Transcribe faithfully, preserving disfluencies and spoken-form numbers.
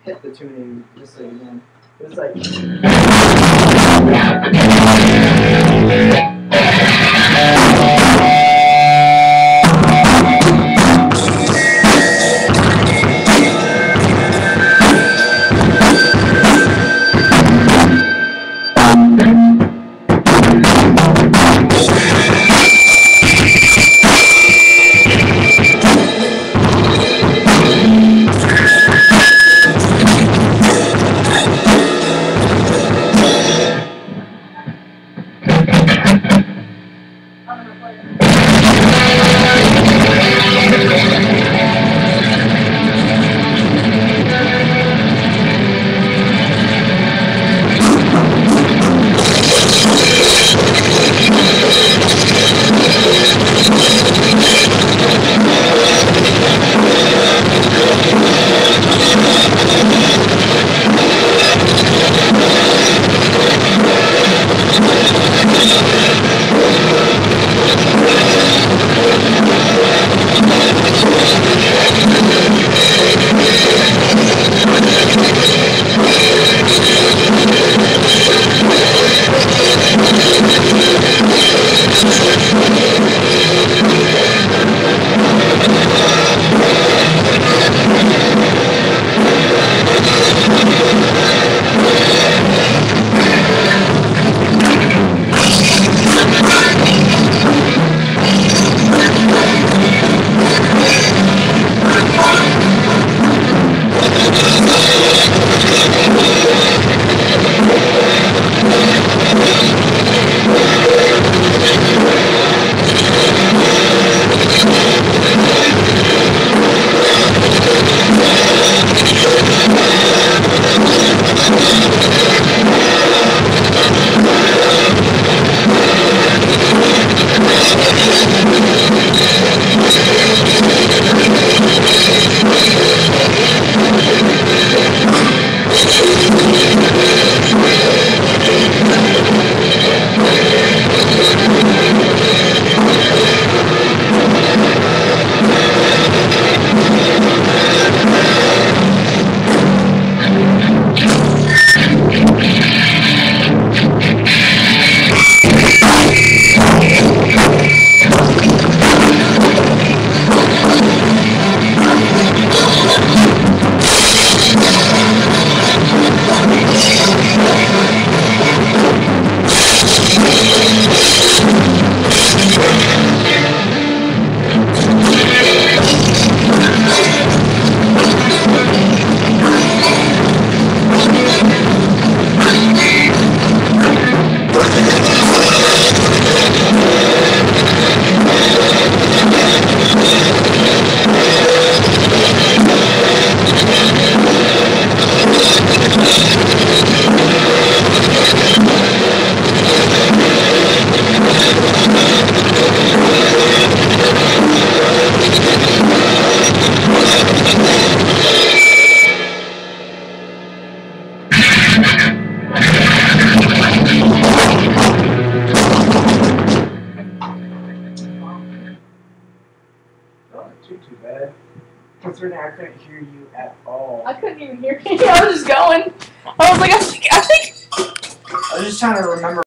hit the tuning just so you know. It's like. Too, too bad. Considering I couldn't hear you at all. I couldn't even hear you. I was just going. I was like, I think, I think. I was just trying to remember.